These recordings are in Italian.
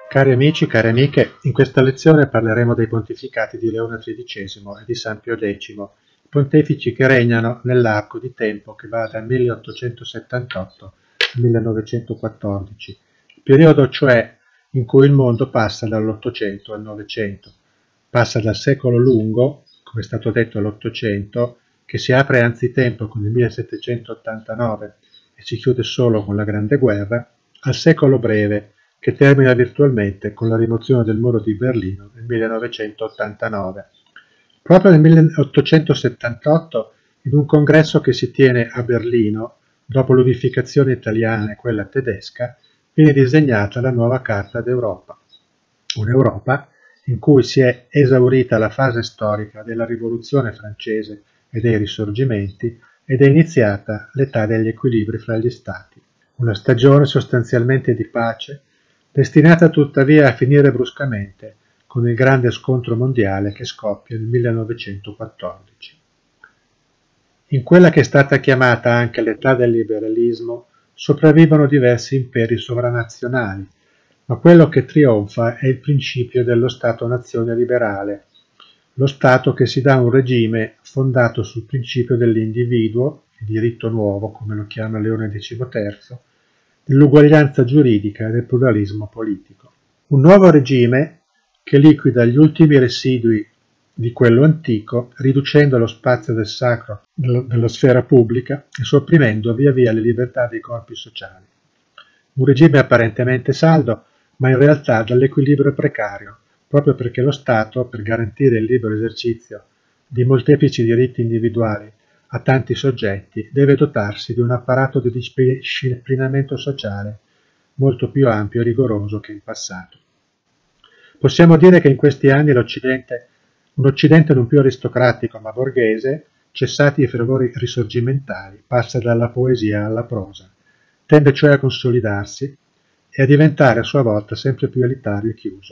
Cari amici, care amiche, in questa lezione parleremo dei pontificati di Leone XIII e di San Pio X, pontefici che regnano nell'arco di tempo che va dal 1878 al 1914, il periodo cioè in cui il mondo passa dall'Ottocento al Novecento, passa dal secolo lungo, come è stato detto all'Ottocento, che si apre anzitempo con il 1789 e si chiude solo con la Grande Guerra, al secolo breve, che termina virtualmente con la rimozione del muro di Berlino nel 1989. Proprio nel 1878, in un congresso che si tiene a Berlino, dopo l'unificazione italiana e quella tedesca, viene disegnata la nuova Carta d'Europa. Un'Europa in cui si è esaurita la fase storica della Rivoluzione francese e dei risorgimenti ed è iniziata l'età degli equilibri fra gli Stati. Una stagione sostanzialmente di pace, destinata tuttavia a finire bruscamente con il grande scontro mondiale che scoppia nel 1914. In quella che è stata chiamata anche l'età del liberalismo sopravvivono diversi imperi sovranazionali, ma quello che trionfa è il principio dello Stato-nazione liberale, lo Stato che si dà un regime fondato sul principio dell'individuo, il diritto nuovo, come lo chiama Leone XIII, dell'uguaglianza giuridica e del pluralismo politico. Un nuovo regime che liquida gli ultimi residui di quello antico, riducendo lo spazio del sacro della sfera pubblica e sopprimendo via via le libertà dei corpi sociali. Un regime apparentemente saldo, ma in realtà dall'equilibrio precario, proprio perché lo Stato, per garantire il libero esercizio di molteplici diritti individuali a tanti soggetti, deve dotarsi di un apparato di disciplinamento sociale molto più ampio e rigoroso che in passato. Possiamo dire che in questi anni un Occidente non più aristocratico ma borghese, cessati i fervori risorgimentali, passa dalla poesia alla prosa, tende cioè a consolidarsi e a diventare a sua volta sempre più elitario e chiuso.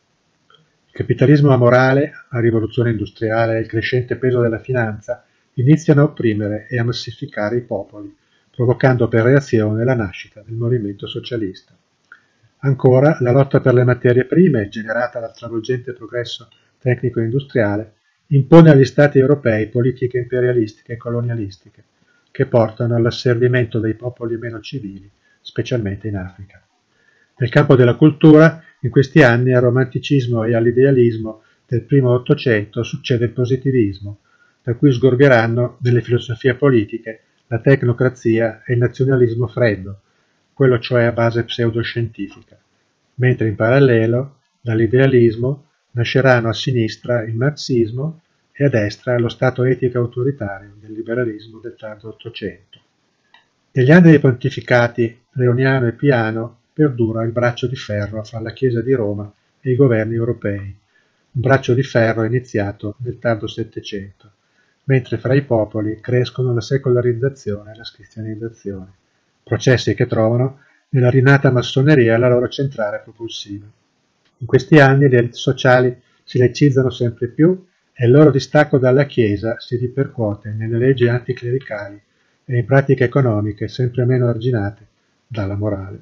Il capitalismo amorale, la rivoluzione industriale e il crescente peso della finanza iniziano a opprimere e a massificare i popoli, provocando per reazione la nascita del movimento socialista. Ancora, la lotta per le materie prime, generata dal travolgente progresso tecnico-industriale, impone agli Stati europei politiche imperialistiche e colonialistiche, che portano all'asservimento dei popoli meno civili, specialmente in Africa. Nel campo della cultura, in questi anni al romanticismo e all'idealismo del primo Ottocento succede il positivismo, da cui sgorgeranno nelle filosofie politiche la tecnocrazia e il nazionalismo freddo, quello cioè a base pseudoscientifica, mentre in parallelo dall'idealismo nasceranno a sinistra il marxismo e a destra lo stato etico autoritario del liberalismo del tardo Ottocento. Negli anni dei pontificati Leoniano e Piano perdura il braccio di ferro fra la Chiesa di Roma e i governi europei, un braccio di ferro iniziato nel tardo Settecento, mentre fra i popoli crescono la secolarizzazione e la cristianizzazione, processi che trovano nella rinata massoneria la loro centrale propulsiva. In questi anni le elite sociali si laicizzano sempre più e il loro distacco dalla Chiesa si ripercuote nelle leggi anticlericali e in pratiche economiche sempre meno arginate dalla morale.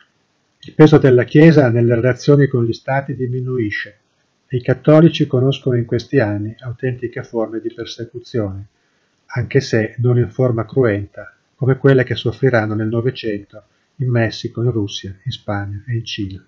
Il peso della Chiesa nelle relazioni con gli Stati diminuisce e i cattolici conoscono in questi anni autentiche forme di persecuzione, anche se non in forma cruenta, come quelle che soffriranno nel Novecento in Messico, in Russia, in Spagna e in Cina.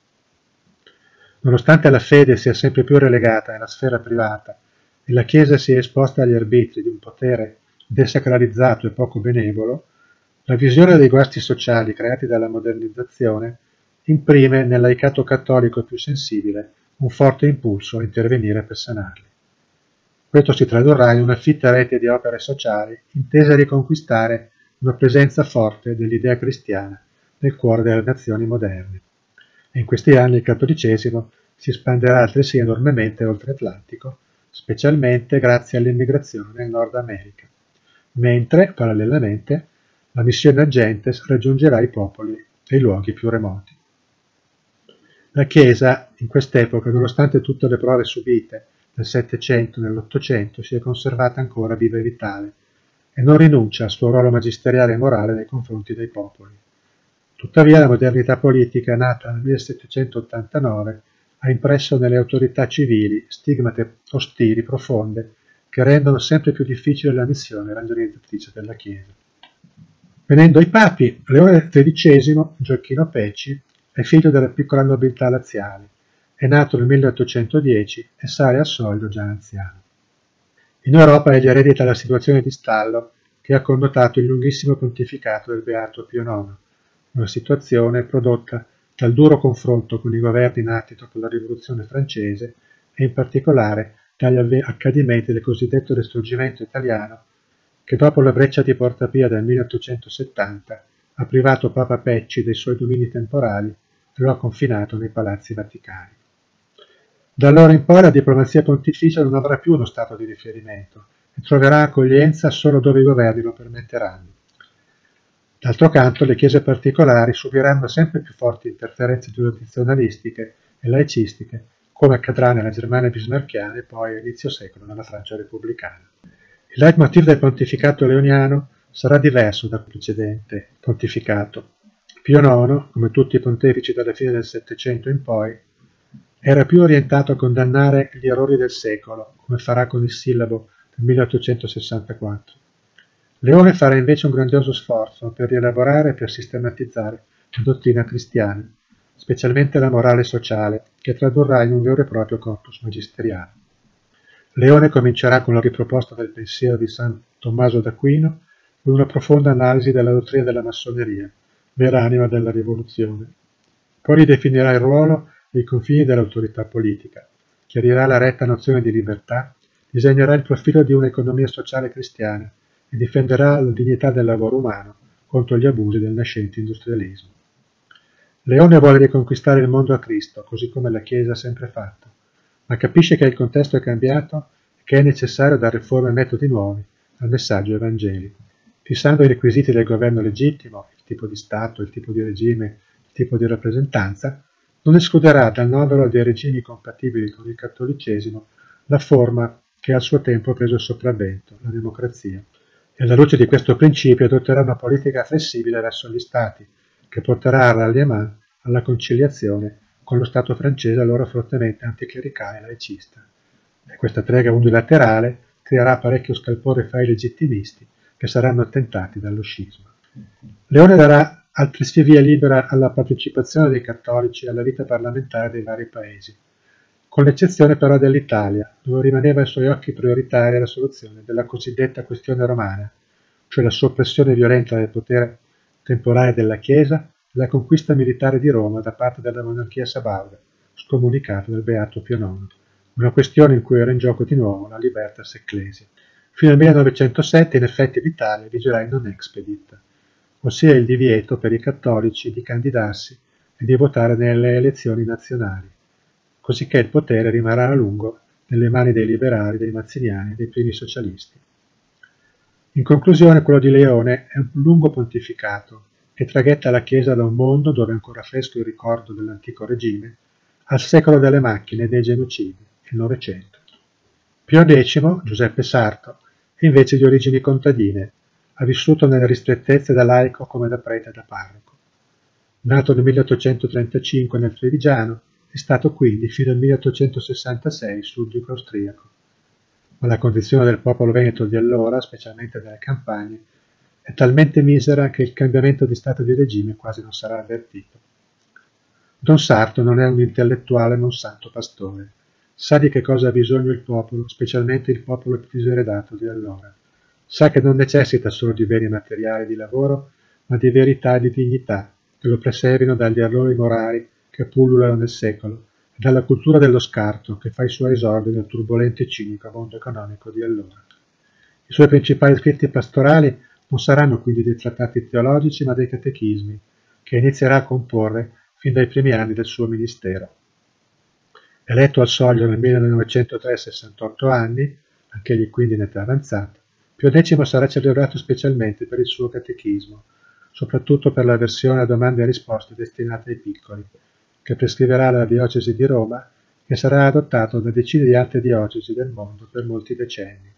Nonostante la fede sia sempre più relegata nella sfera privata e la Chiesa sia esposta agli arbitri di un potere desacralizzato e poco benevolo, la visione dei guasti sociali creati dalla modernizzazione imprime nel laicato cattolico più sensibile un forte impulso a intervenire per sanarli. Questo si tradurrà in una fitta rete di opere sociali intese a riconquistare una presenza forte dell'idea cristiana nel cuore delle nazioni moderne. E in questi anni il cattolicesimo si espanderà altresì enormemente oltre Atlantico, specialmente grazie all'immigrazione nel Nord America, mentre, parallelamente, la missione Agentes raggiungerà i popoli e i luoghi più remoti. La Chiesa, in quest'epoca, nonostante tutte le prove subite nel Settecento e nell'Ottocento, si è conservata ancora viva e vitale e non rinuncia al suo ruolo magisteriale e morale nei confronti dei popoli. Tuttavia la modernità politica, nata nel 1789, ha impresso nelle autorità civili stigmate ostili profonde che rendono sempre più difficile la missione evangelizzatrice della Chiesa. Venendo ai papi, Leone XIII, Gioacchino Pecci, è figlio della piccola nobiltà laziale, è nato nel 1810 e sale al soglio già anziano. In Europa egli eredita la situazione di stallo che ha connotato il lunghissimo pontificato del Beato Pio IX, una situazione prodotta dal duro confronto con i governi nati dopo la Rivoluzione francese e in particolare dagli accadimenti del cosiddetto Risorgimento italiano che dopo la breccia di Porta Pia del 1870 ha privato Papa Pecci dei suoi domini temporali e lo ha confinato nei palazzi vaticani. Da allora in poi la diplomazia pontificia non avrà più uno stato di riferimento e troverà accoglienza solo dove i governi lo permetteranno. D'altro canto, le chiese particolari subiranno sempre più forti interferenze giurisdizionalistiche e laicistiche, come accadrà nella Germania bismarchiana e poi a inizio secolo nella Francia repubblicana. Il leitmotiv del pontificato leoniano sarà diverso dal precedente pontificato. Pio IX, come tutti i pontefici dalla fine del Settecento in poi, era più orientato a condannare gli errori del secolo, come farà con il Sillabo del 1864. Leone farà invece un grandioso sforzo per rielaborare e per sistematizzare la dottrina cristiana, specialmente la morale sociale, che tradurrà in un vero e proprio corpus magisteriale. Leone comincerà con la riproposta del pensiero di San Tommaso d'Aquino con una profonda analisi della dottrina della massoneria, vera anima della rivoluzione. Poi ridefinirà il ruolo e i confini dell'autorità politica, chiarirà la retta nozione di libertà, disegnerà il profilo di un'economia sociale cristiana e difenderà la dignità del lavoro umano contro gli abusi del nascente industrialismo. Leone vuole riconquistare il mondo a Cristo, così come la Chiesa ha sempre fatto, ma capisce che il contesto è cambiato e che è necessario dare forma e metodi nuovi al messaggio evangelico, fissando i requisiti del governo legittimo, il tipo di Stato, il tipo di regime, il tipo di rappresentanza. Non escluderà dal novero dei regimi compatibili con il cattolicesimo la forma che al suo tempo ha preso il sopravvento, la democrazia. E alla luce di questo principio adotterà una politica flessibile verso gli Stati, che porterà a ralliement alla conciliazione con lo Stato francese allora fortemente anticlericale e laicista. E questa trega unilaterale creerà parecchio scalpore fra i legittimisti, che saranno attentati dallo scisma. Leone darà altresì via libera alla partecipazione dei cattolici alla vita parlamentare dei vari paesi, con l'eccezione però dell'Italia, dove rimaneva ai suoi occhi prioritaria la soluzione della cosiddetta questione romana, cioè la soppressione violenta del potere temporale della Chiesa e la conquista militare di Roma da parte della monarchia sabauda, scomunicata dal Beato Pio IX, una questione in cui era in gioco di nuovo la libertas ecclesia. Fino al 1907 in effetti l'Italia vigerà in non expedit, ossia il divieto per i cattolici di candidarsi e di votare nelle elezioni nazionali, cosicché il potere rimarrà a lungo nelle mani dei liberali, dei mazziniani e dei primi socialisti. In conclusione, quello di Leone è un lungo pontificato che traghetta la Chiesa da un mondo dove è ancora fresco il ricordo dell'antico regime al secolo delle macchine e dei genocidi, il Novecento. Pio X, Giuseppe Sarto, è invece di origini contadine, ha vissuto nelle ristrettezze da laico come da prete e da parroco. Nato nel 1835 nel Trevigiano, è stato quindi fino al 1866 suddito austriaco. Ma la condizione del popolo veneto di allora, specialmente delle campagne, è talmente misera che il cambiamento di stato di regime quasi non sarà avvertito. Don Sarto non è un intellettuale ma un santo pastore. Sa di che cosa ha bisogno il popolo, specialmente il popolo più diseredato di allora. Sa che non necessita solo di beni materiali di lavoro, ma di verità e di dignità, che lo preservino dagli errori morali che pullulano nel secolo e dalla cultura dello scarto che fa i suoi esordi nel turbolento e cinico mondo economico di allora. I suoi principali scritti pastorali non saranno quindi dei trattati teologici ma dei catechismi, che inizierà a comporre fin dai primi anni del suo ministero. Eletto al soglio nel 1903 a 68 anni, anch'egli quindi in età avanzata, Pio X sarà celebrato specialmente per il suo catechismo, soprattutto per la versione a domande e risposte destinate ai piccoli, che prescriverà alla diocesi di Roma e sarà adottato da decine di altre diocesi del mondo per molti decenni.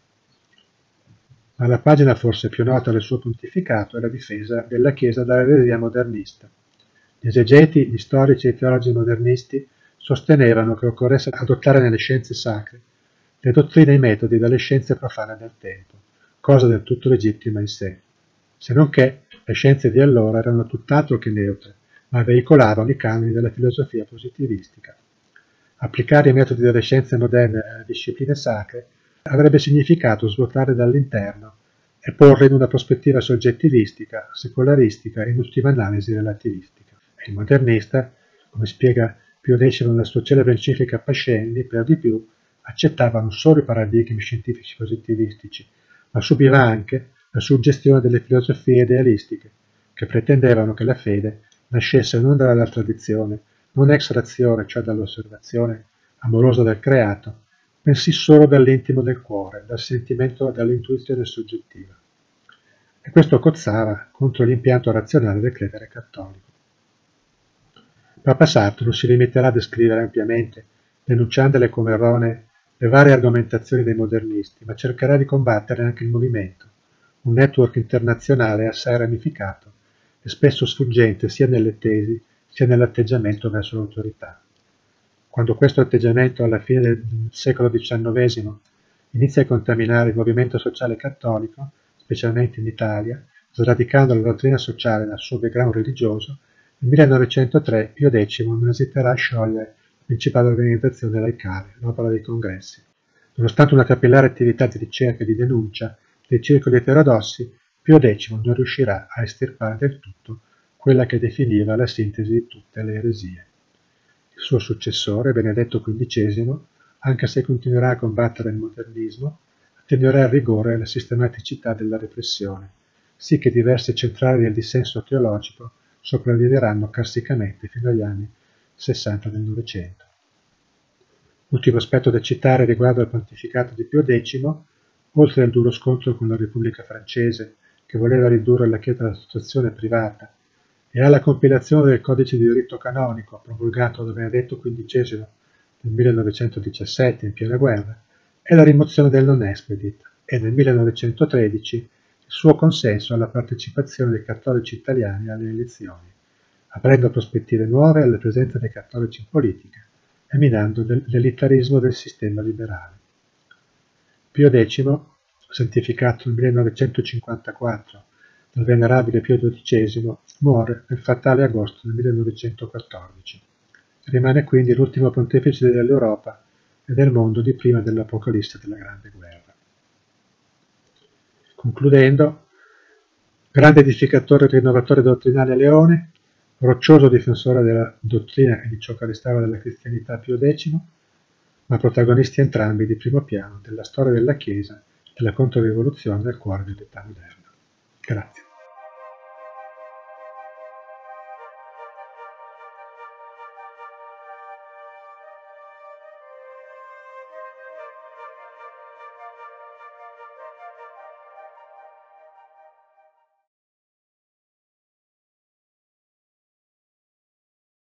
Ma la pagina forse più nota del suo pontificato è la difesa della Chiesa dall'eresia modernista. Gli esegeti, gli storici e i teologi modernisti sostenevano che occorresse adottare nelle scienze sacre le dottrine e i metodi delle scienze profane del tempo, cosa del tutto legittima in sé, se non che le scienze di allora erano tutt'altro che neutre, ma veicolavano i canoni della filosofia positivistica. Applicare i metodi delle scienze moderne alle discipline sacre avrebbe significato svuotare dall'interno e porre in una prospettiva soggettivistica, secolaristica e in ultima analisi relativistica. E il modernista, come spiega Pio X nella sua celebre enciclica Pascendi, per di più accettava non solo i paradigmi scientifici positivistici, ma subiva anche la suggestione delle filosofie idealistiche, che pretendevano che la fede nascesse non dalla tradizione, non ex razione, cioè dall'osservazione amorosa del creato, bensì solo dall'intimo del cuore, dal sentimento e dall'intuizione soggettiva. E questo cozzava contro l'impianto razionale del credere cattolico. Papa Sarto non si limiterà a descrivere ampiamente, denunciandole come erronee, le varie argomentazioni dei modernisti, ma cercherà di combattere anche il movimento, un network internazionale assai ramificato e spesso sfuggente sia nelle tesi sia nell'atteggiamento verso l'autorità. Quando questo atteggiamento alla fine del secolo XIX inizia a contaminare il movimento sociale cattolico, specialmente in Italia, sradicando la dottrina sociale dal suo background religioso, nel 1903 Pio X non esiterà a sciogliere la principale organizzazione laicale, l'Opera dei Congressi. Nonostante una capillare attività di ricerca e di denuncia dei circoli eterodossi, Pio X non riuscirà a estirpare del tutto quella che definiva la sintesi di tutte le eresie. Il suo successore, Benedetto XV, anche se continuerà a combattere il modernismo, attenuerà il rigore e la sistematicità della repressione, sì che diverse centrali del dissenso teologico sopravviveranno carsicamente fino agli anni 60 del Novecento. L'ultimo aspetto da citare riguarda il pontificato di Pio X, oltre al duro scontro con la Repubblica francese, che voleva ridurre la Chiesa alla situazione privata, e alla compilazione del codice di diritto canonico promulgato da Benedetto XV nel 1917 in piena guerra, e la rimozione del non expedit e nel 1913 il suo consenso alla partecipazione dei cattolici italiani alle elezioni, aprendo prospettive nuove alla presenza dei cattolici in politica e minando l'elitarismo del sistema liberale. Pio X, santificato nel 1954 dal venerabile Pio XII, muore nel fatale agosto del 1914. Rimane quindi l'ultimo pontefice dell'Europa e del mondo di prima dell'Apocalisse della Grande Guerra. Concludendo, grande edificatore e rinnovatore dottrinale a Leone, roccioso difensore della dottrina e di ciò che restava della cristianità Pio X, ma protagonisti entrambi di primo piano della storia della Chiesa e della controrivoluzione nel cuore dell'età moderna. Grazie.